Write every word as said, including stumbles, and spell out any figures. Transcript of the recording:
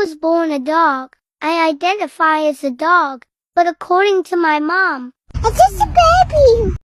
was born a dog. I identify as a dog, but according to my mom, I'm just a baby.